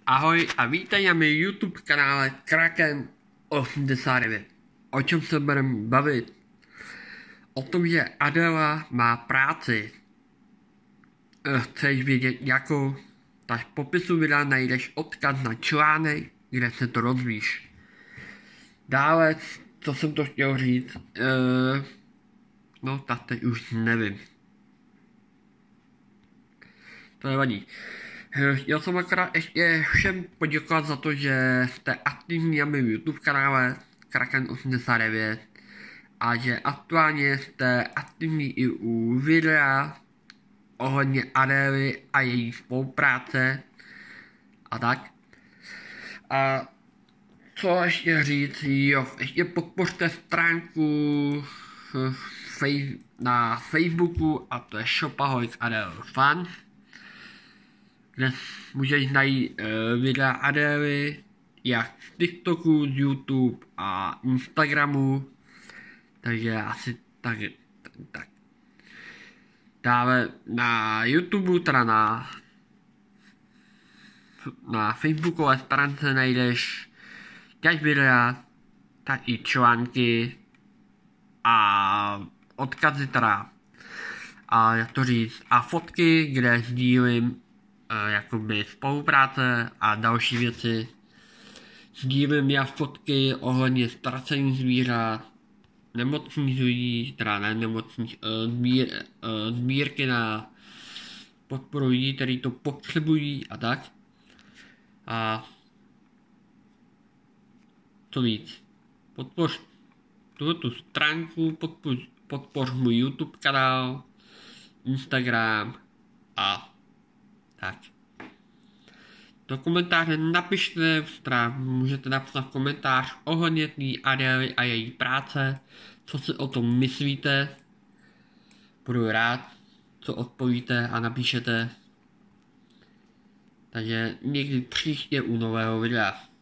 Ahoj a vítej na mém YouTube kanále Kraken 89. O čem se budeme bavit? O tom, že Adela má práci. Chceš vědět jakou? Tak v popisu videa najdeš odkaz na článek, kde se to dozvíš. Dále, co jsem to chtěl říct, no tak teď už nevím. To nevadí. Chtěl jsem akorát ještě všem poděkovat za to, že jste aktivní na mém YouTube kanále Kraken 89 a že aktuálně jste aktivní i u videa ohledně Adely a její spolupráce a tak. A co ještě říct, jo, ještě podpořte stránku na Facebooku a to je Shopaholic Adele Fan, kde můžeš najít videa Adely jak z TikToku, z YouTube a Instagramu, takže asi tak. Dále na YouTube, teda na Facebookové stránce najdeš jak videa, tak i články a odkazy teda, a jak to říct, a fotky, kde sdílím jakoby spolupráce a další věci. Sdílím já fotky ohledně ztracených zvířat, nemocných lidí, teda ne nemocných, sbírky na podporu lidí, kteří to potřebují a tak. A co víc, podpoř tu stránku, podpoř můj YouTube kanál, Instagram a tak. Do komentáře napište, můžete napsat komentář ohledně té Adely a její práce, co si o tom myslíte. Budu rád, co odpovíte a napíšete. Takže někdy příště u nového videa.